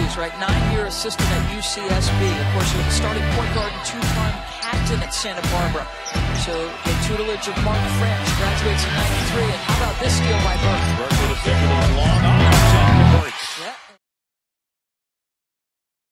He's right 9-year assistant at UCSB. Of course, he was the starting point guard and 2-time captain at Santa Barbara. So the tutelage of Mark French, graduates in '93. And how about this steal by Burke? Burke with a single and long.